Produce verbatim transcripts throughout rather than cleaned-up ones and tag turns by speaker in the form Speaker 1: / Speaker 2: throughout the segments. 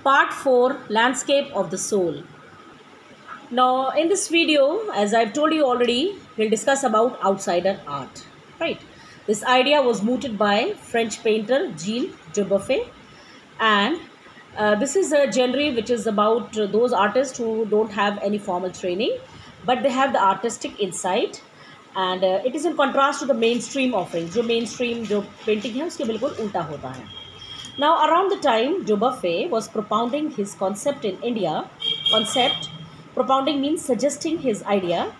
Speaker 1: Part four, Landscape of the Soul. Now, in this video, as I've told you already, we'll discuss about outsider art. Right? This idea was mooted by French painter Gilles Dubuffet, and uh, this is a genre which is about uh, those artists who don't have any formal training, but they have the artistic insight, and uh, it is in contrast to the mainstream offerings. जो mainstream जो painting है उसके बिल्कुल उल्टा होता है. Now, around the time Dubuffet was propounding his concept in India, concept, propounding means suggesting his idea.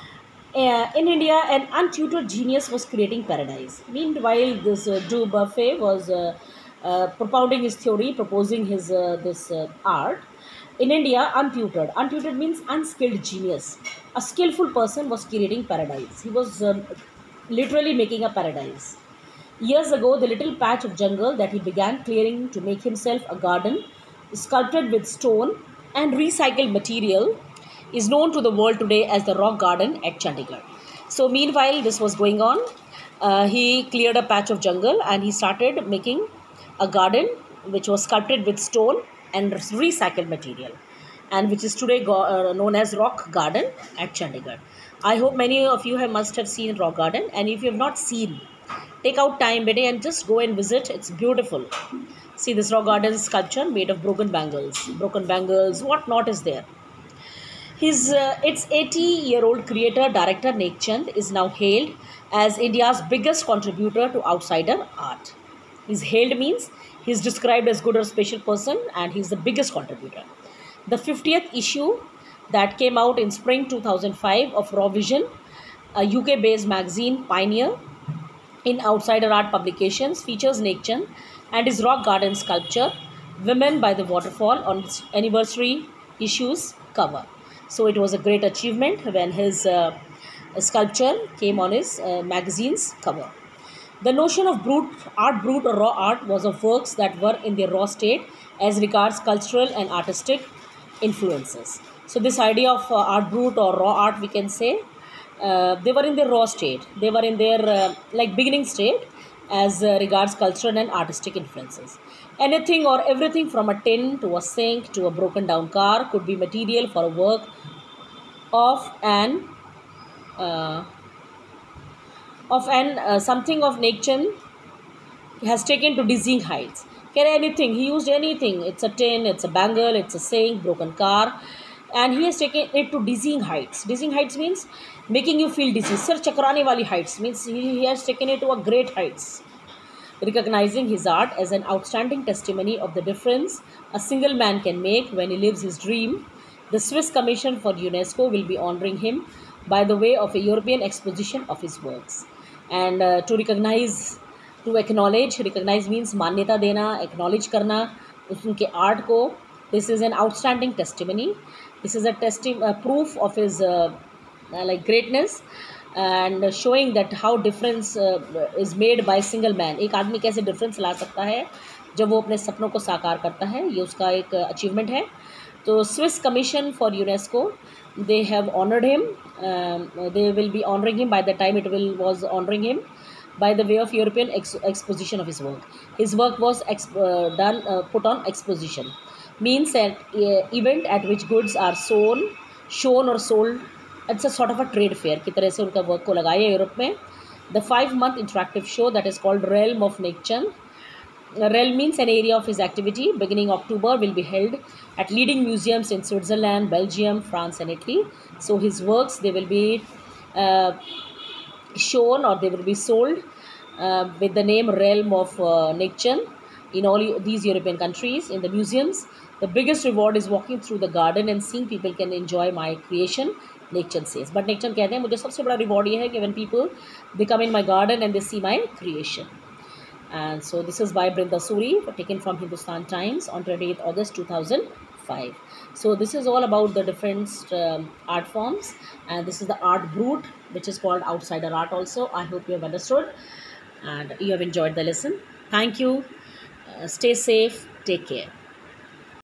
Speaker 1: Uh, in India, an untutored genius was creating paradise. Meanwhile, this uh, Dubuffet was uh, uh, propounding his theory, proposing his uh, this uh, art. In India, untutored. Untutored means unskilled genius. A skillful person was creating paradise. He was um, literally making a paradise. Years ago, the little patch of jungle that he began clearing to make himself a garden, sculpted with stone and recycled material, is known to the world today as the Rock Garden at Chandigarh. So, meanwhile, this was going on. Uh, he cleared a patch of jungle and he started making a garden which was sculpted with stone and recycled material, and which is today go- uh, known as Rock Garden at Chandigarh. I hope many of you have must have seen Rock Garden, and if you have not seen, take out time today and just go and visit. It's beautiful. See this Rock Garden sculpture made of broken bangles, broken bangles, what not is there. His uh, its eighty-year-old creator director Nek Chand is now hailed as India's biggest contributor to outsider art. He's hailed means he's described as good or special person, and he's the biggest contributor. The fiftieth issue that came out in spring two thousand five of Raw Vision, a U K-based magazine pioneer in outsider art publications, features Nek Chand and his rock garden sculpture Women by the Waterfall on its anniversary issue's cover. So it was a great achievement when his uh, sculpture came on his uh, magazine's cover. The notion of brute, art brute or raw art was of works that were in their raw state as regards cultural and artistic influences. So this idea of uh, art brute or raw art, we can say, uh, they were in their raw state. They were in their uh, like beginning state as uh, regards cultural and artistic influences. Anything or everything from a tin to a sink to a broken down car could be material for a work of an uh, of an uh, something of Nek Chand has taken to dizzying heights. Can anything, he used anything. It's a tin, it's a bangle, it's a sink, broken car, and he has taken it to dizzying heights. Dizzying heights means making you feel dizzy. Sir chakrane wali heights means he, he has taken it to a great heights. Recognizing his art as an outstanding testimony of the difference a single man can make when he lives his dream, the Swiss Commission for UNESCO will be honoring him by the way of a European exposition of his works. And uh, to recognize, to acknowledge, recognize means मान्यता देना, acknowledge करना उनके art को. This is an outstanding testimony. This is a testi- uh, proof of his uh, uh, like greatness, and showing that how difference uh, is made by single man. एक आदमी कैसे difference ला सकता है जब वो अपने सपनों को साकार करता है, ये उसका एक achievement है. तो Swiss Commission for UNESCO, they have honored him. Um, they will be honoring him by the time it will was honoring him by the way of European ex- exposition of his work. His work was ex- uh, done uh, put on exposition. Means an uh, event at which goods are sold, shown or sold. It's a sort of a trade fair की तरह से उनका work को लगाया Europe में. The five month interactive show that is called Realm of Nek Chand. Realm means an area of his activity. Beginning October will be held at leading museums in Switzerland, Belgium, France and Italy. So his works, they will be uh, shown or they will be sold uh, with the name Realm of uh, Nek Chand in all these European countries in the museums. The biggest reward is walking through the garden and seeing people can enjoy my creation, Nek Chand says. But Nek Chand कहते हैं मुझे सबसे बड़ा reward ये है कि when people they come in my garden and they see my creation. And so this is by Brinda Suri, taken from Hindustan Times on twenty-eighth August two thousand five. So this is all about the different um, art forms, and this is the art brute, which is called outsider art also. I hope you have understood and you have enjoyed the lesson. Thank you. Uh, stay safe. Take care.